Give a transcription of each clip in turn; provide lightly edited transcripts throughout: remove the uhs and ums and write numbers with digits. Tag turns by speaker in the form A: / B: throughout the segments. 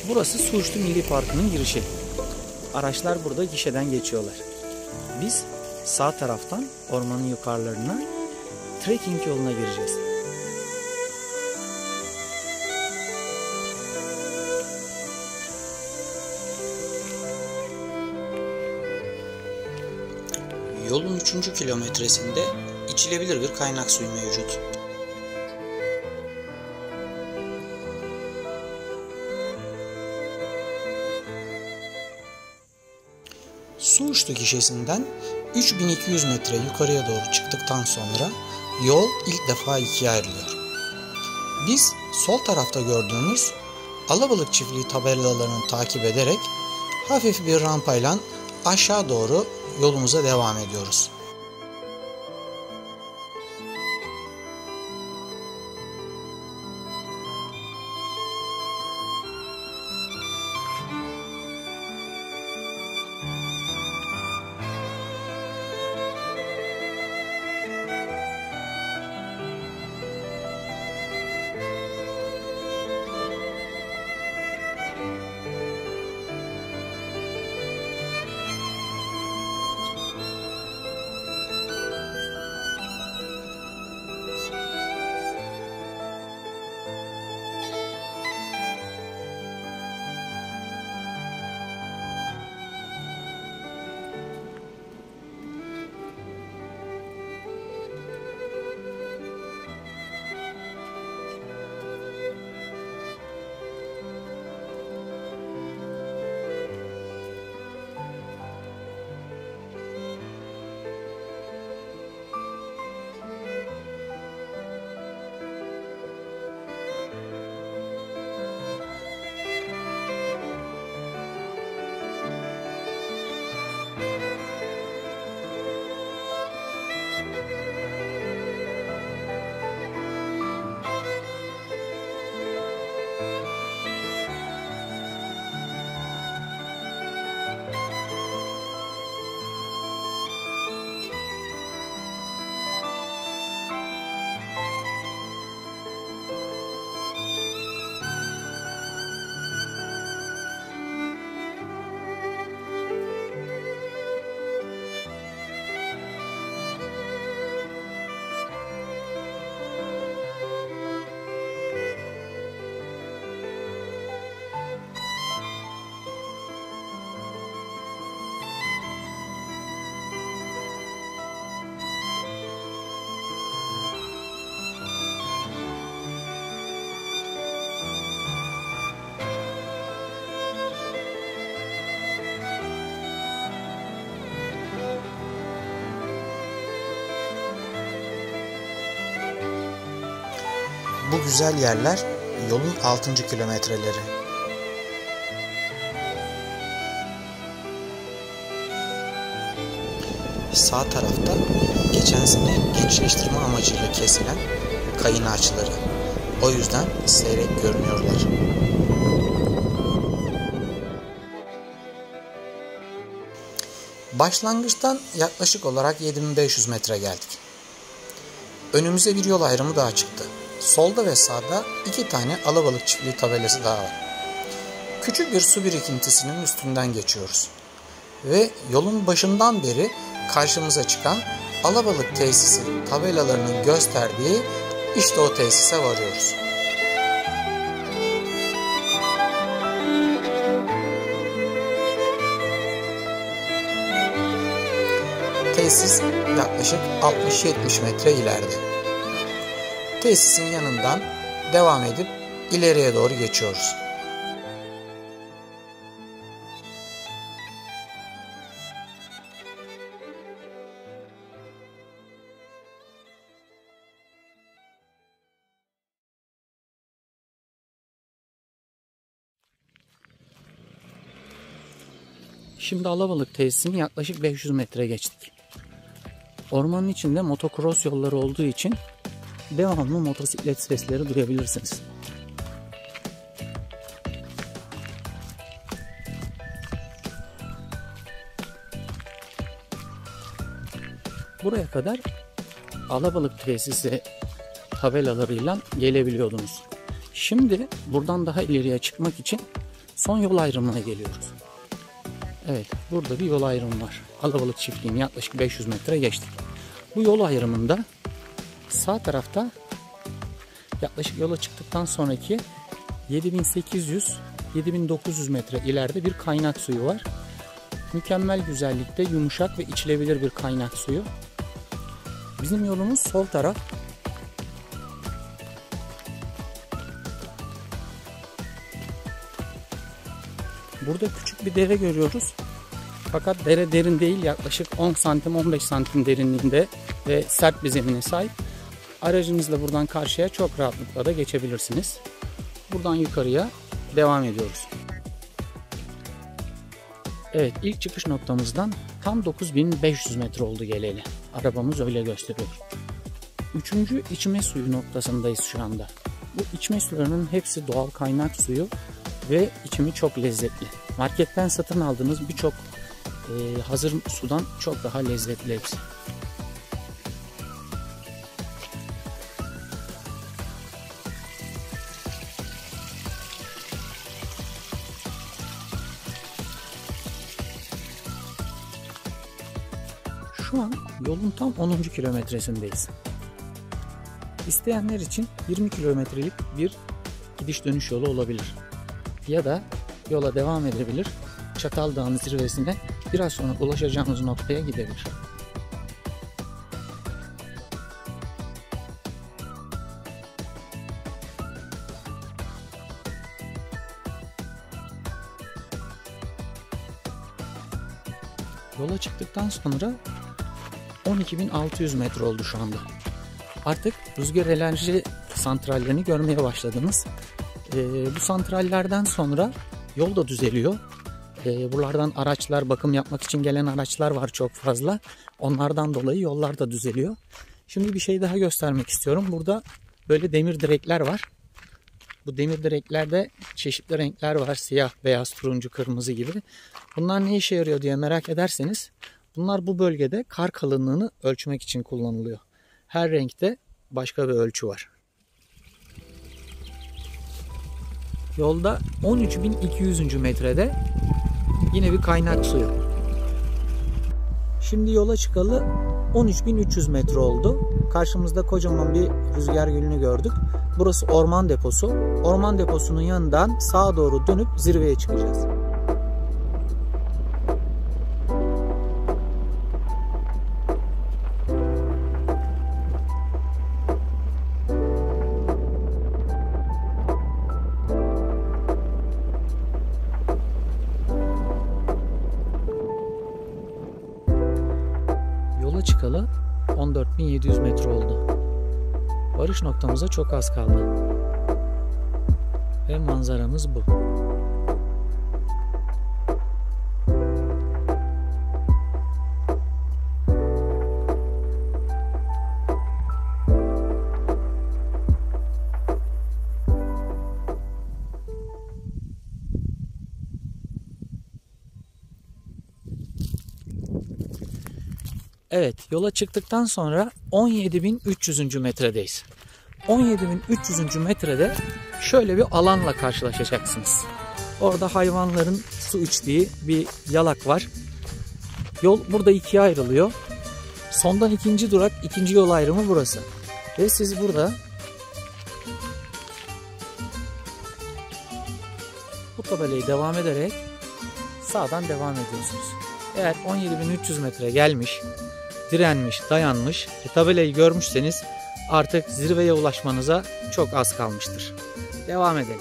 A: Burası Suğuşlu Milli Parkı'nın girişi. Araçlar burada gişeden geçiyorlar. Biz sağ taraftan ormanın yukarılarına trekking yoluna gireceğiz. Yolun 3. kilometresinde içilebilir bir kaynak suyu mevcut. Suğuşlu gişesinden 3200 metre yukarıya doğru çıktıktan sonra yol ilk defa ikiye ayrılıyor. Biz sol tarafta gördüğümüz Alabalık Çiftliği tabelalarını takip ederek hafif bir rampayla aşağı doğru yolumuza devam ediyoruz. Bu güzel yerler yolun 6. kilometreleri. Sağ tarafta geçen sene gençleştirme amacıyla kesilen kayın ağaçları. O yüzden seyrek görünüyorlar. Başlangıçtan yaklaşık olarak 7500 metre geldik. Önümüze bir yol ayrımı daha çıktı. Solda ve sağda 2 tane Alabalık Çiftliği tabelası daha var. Küçük bir su birikintisinin üstünden geçiyoruz. Ve yolun başından beri karşımıza çıkan Alabalık Tesisi tabelalarının gösterdiği işte o tesise varıyoruz. Tesis yaklaşık 60-70 metre ileride. Tesisin yanından devam edip ileriye doğru geçiyoruz. Şimdi Alabalık tesisini yaklaşık 500 metre geçtik. Ormanın içinde motokros yolları olduğu için devamlı motosiklet sesleri duyabilirsiniz. Buraya kadar Alabalık tesisi tabelalarıyla gelebiliyordunuz. Şimdi buradan daha ileriye çıkmak için son yol ayrımına geliyoruz. Evet, burada bir yol ayrımı var. Alabalık çiftliğini yaklaşık 500 metre geçtik. Bu yol ayrımında sağ tarafta yaklaşık yola çıktıktan sonraki 7800-7900 metre ileride bir kaynak suyu var. Mükemmel güzellikte yumuşak ve içilebilir bir kaynak suyu. Bizim yolumuz sol taraf. Burada küçük bir dere görüyoruz. Fakat dere derin değil, yaklaşık 10 santim 15 santim derinliğinde ve sert bir zemine sahip. Aracınızla buradan karşıya çok rahatlıkla da geçebilirsiniz. Buradan yukarıya devam ediyoruz. Evet, ilk çıkış noktamızdan tam 9500 metre oldu geleli. Arabamız öyle gösteriyor. Üçüncü içme suyu noktasındayız şu anda. Bu içme sularının hepsi doğal kaynak suyu ve içimi çok lezzetli. Marketten satın aldığınız birçok hazır sudan çok daha lezzetli hepsi. Şu an yolun tam 10. kilometresindeyiz. İsteyenler için 20 kilometrelik bir gidiş dönüş yolu olabilir. Ya da yola devam edebilir, Çatal Dağı'nın zirvesine biraz sonra ulaşacağımız noktaya gidebilir. Yola çıktıktan sonra 12.600 metre oldu şu anda. Artık rüzgar enerji santrallerini görmeye başladınız. Bu santrallerden sonra yol da düzeliyor. Buralardan araçlar, bakım yapmak için gelen araçlar var çok fazla. Onlardan dolayı yollar da düzeliyor. Şimdi bir şey daha göstermek istiyorum. Burada böyle demir direkler var. Bu demir direklerde çeşitli renkler var. Siyah, beyaz, turuncu, kırmızı gibi. Bunlar ne işe yarıyor diye merak ederseniz, bunlar bu bölgede kar kalınlığını ölçmek için kullanılıyor. Her renkte başka bir ölçü var. Yolda 13.200. metrede yine bir kaynak suyu. Şimdi yola çıkalı 13.300 metre oldu. Karşımızda kocaman bir rüzgar gülünü gördük. Burası orman deposu. Orman deposunun yanından sağa doğru dönüp zirveye çıkacağız. Yola çıkalı 14.700 metre oldu. Varış noktamıza çok az kaldı. Ve manzaramız bu. Evet, yola çıktıktan sonra 17.300. metredeyiz. 17.300. metrede şöyle bir alanla karşılaşacaksınız. Orada hayvanların su içtiği bir yalak var. Yol burada ikiye ayrılıyor. Sondan ikinci durak, ikinci yol ayrımı burası. Ve siz burada bu tabelayı devam ederek sağdan devam ediyorsunuz. Eğer 17.300 metre gelmiş, direnmiş, dayanmış ve tabelayı görmüşseniz artık zirveye ulaşmanıza çok az kalmıştır. Devam edelim.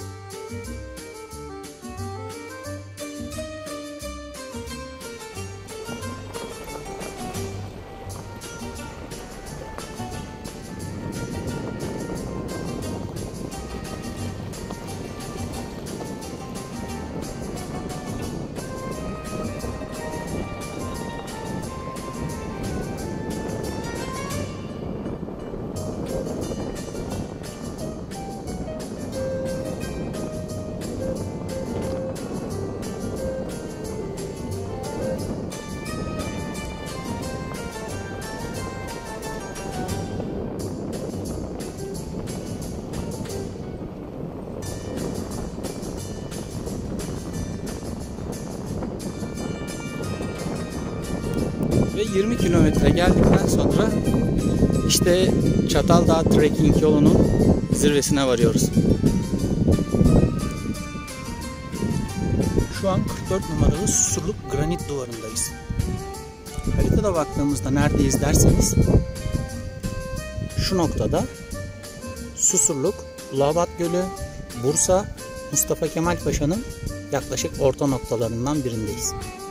A: Ve 20 kilometre geldikten sonra işte Çataldağ Trekking yolunun zirvesine varıyoruz. Şu an 44 numaralı Susurluk granit duvarındayız. Haritada baktığımızda neredeyiz derseniz şu noktada Susurluk, Ulabat Gölü, Bursa, Mustafa Kemal Paşa'nın yaklaşık orta noktalarından birindeyiz.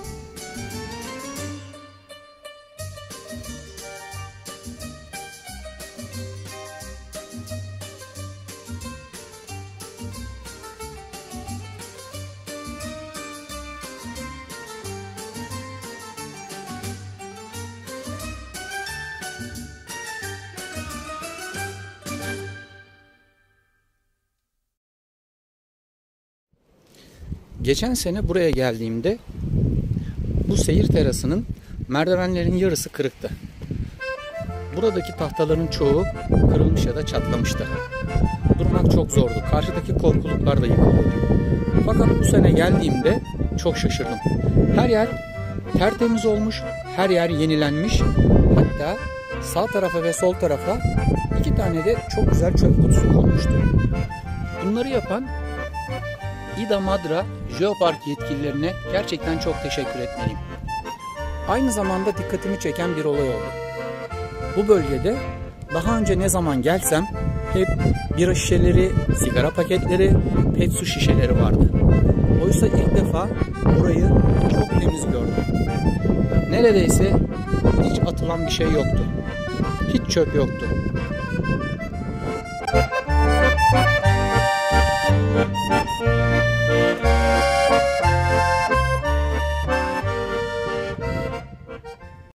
A: Geçen sene buraya geldiğimde bu seyir terasının merdivenlerin yarısı kırıktı. Buradaki tahtaların çoğu kırılmış ya da çatlamıştı. Durmak çok zordu. Karşıdaki korkuluklar da yıkılıyordu. Fakat bu sene geldiğimde çok şaşırdım. Her yer tertemiz olmuş, her yer yenilenmiş. Hatta sağ tarafa ve sol tarafa 2 tane de çok güzel çöp kutusu konmuştu. Bunları yapan İda Madra Jeopark yetkililerine gerçekten çok teşekkür etmeliyim. Aynı zamanda dikkatimi çeken bir olay oldu. Bu bölgede daha önce ne zaman gelsem hep bira şişeleri, sigara paketleri, pet su şişeleri vardı. Oysa ilk defa burayı çok temiz gördüm. Neredeyse hiç atılan bir şey yoktu. Hiç çöp yoktu.